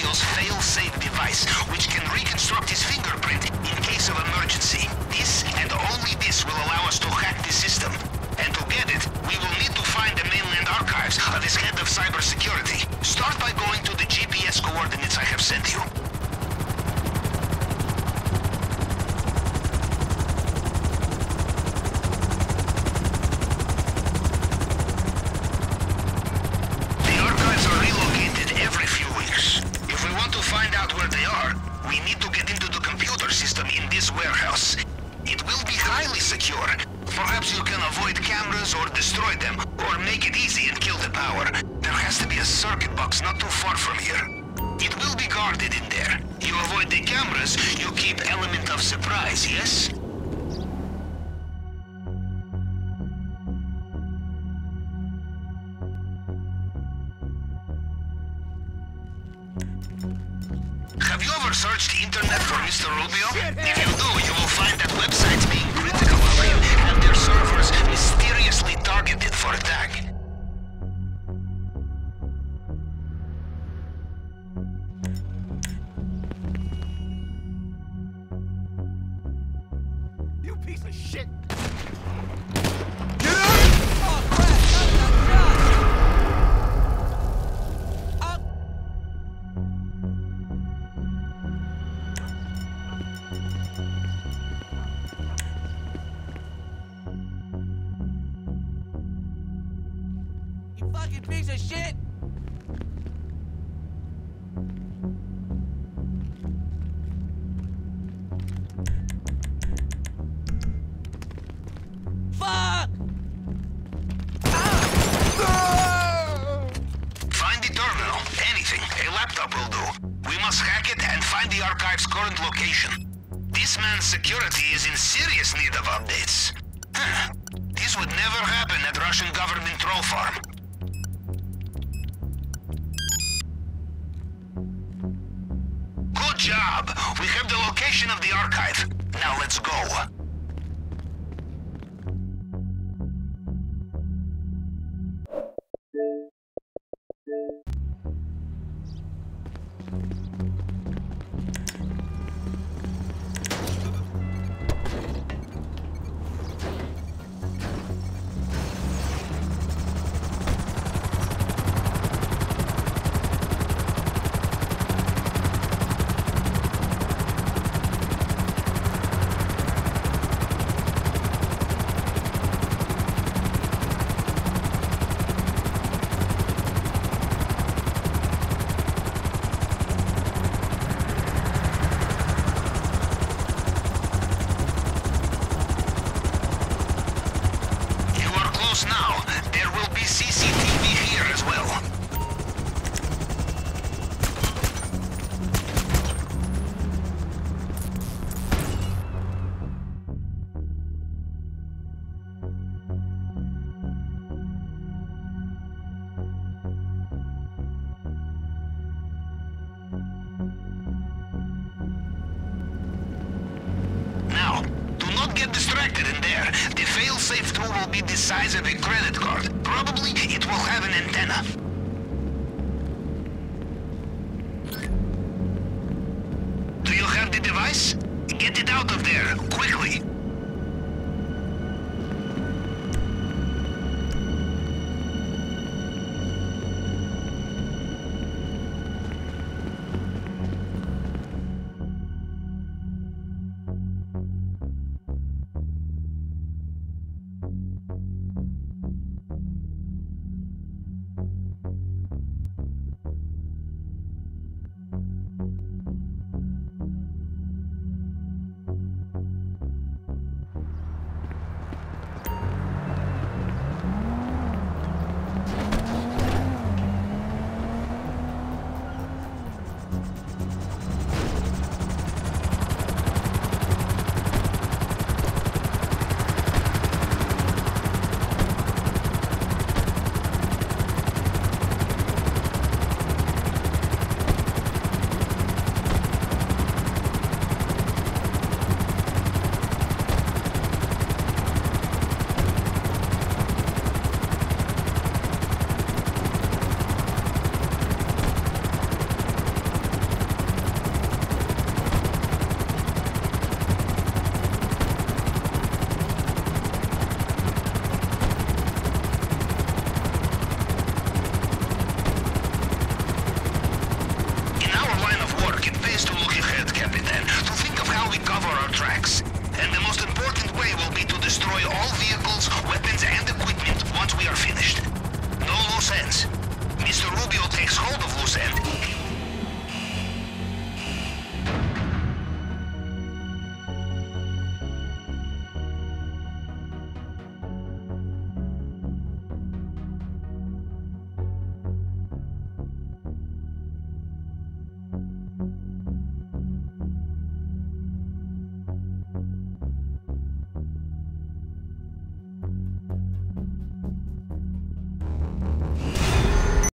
Rubio's fail-safe device, which can reconstruct his fingerprint in case of emergency. This and only this will allow us to hack the system. And to get it, we will need to find the mainland archives of his head of cybersecurity. Start by going to the GPS coordinates I have sent you. The archives are relocated every few weeks. If we want to find out where they are, we need to get into the computer system in this warehouse. It will be highly secure. Perhaps you can avoid cameras or destroy them, or make it easy and kill the power. There has to be a circuit box not too far from here. It will be guarded in there. You avoid the cameras, you keep element of surprise, yes? Have you ever searched the internet for Mr. Rubio? If you do, you will find that websites being critical of him have their servers mysteriously targeted for attack. You piece of shit! Fucking piece of shit! Fuck! Find the terminal. Anything. A laptop will do. We must hack it and find the archive's current location. This man's security is in serious need of updates. This would never happen at Russian government troll farm. Good job! We have the location of the archive. Now let's go. Now, there will be CCTV here as well. Now, do not get distracted in there. The fail-safe tool will be the size of a credit card. Probably it will have an antenna. Do you have the device? Get it out of there, quickly. Capitan, to think of how we cover our tracks. And the most important way will be to destroy all vehicles, weapons, and equipment once we are finished. No loose ends. Mr. Rubio takes hold of loose end,